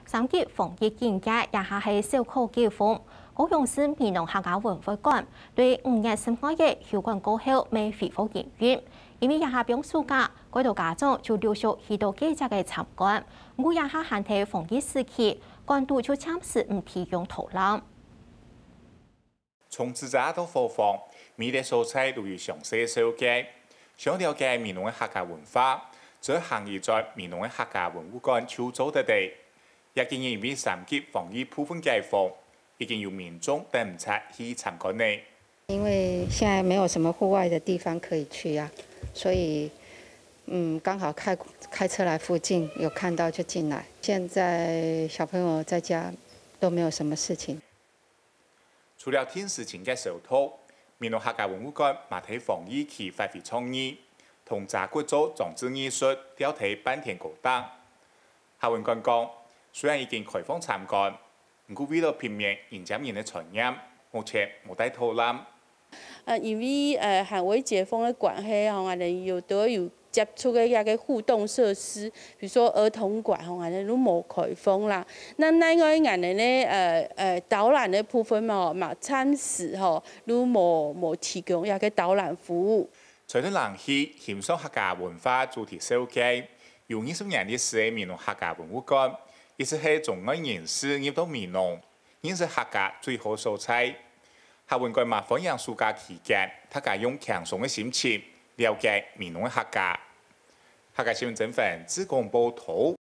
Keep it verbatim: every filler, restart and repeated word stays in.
三級防疫警戒也下係小可解封。高雄市美濃客家文化館對五月十五日休館過後未恢復營運，因為也下表暑假，許多家長就陸續去到記者嘅參觀。我也下限喺防疫時期，館度就暫時唔提供導覽。 從自宅到貨房，每啲蔬菜都有詳細紹介，想了解美濃嘅客家文化，就行業在美濃嘅客家文物館操作得地。也建議因為三級防疫部分解封，已經有民眾等唔切去參觀呢。 因為現在沒有什麼戶外的地方可以去啊，所以嗯，剛好開開車來附近有看到就進來。現在小朋友在家都沒有什麼事情。 除了天時前嘅手托，美濃客家文物館馬蹄防疫期發揮創意，同炸骨組裝置藝術雕睇半天高檔。客文館講，雖然已經開放參觀，不過為了避免現場人嘅傳染，目前冇得導覽。 誒，因為誒還未解封嘅關係，吼，我哋有都有接觸嘅一個互動設施，比如說兒童館，吼，我哋都冇開封啦。那另外我哋咧誒誒導覽嘅部分嘛，嘛暫時吼都冇冇提供一個導覽服務。 除咗人氣欣賞客家文化主題設計，有二十年歷史嘅美濃客家文物館，亦是喺中外人士入到美濃，認識客家最好素材。客文館嘛，歡迎暑假期間，大家用輕鬆嘅心情了解美濃嘅客家。客家新聞整份自貢報道。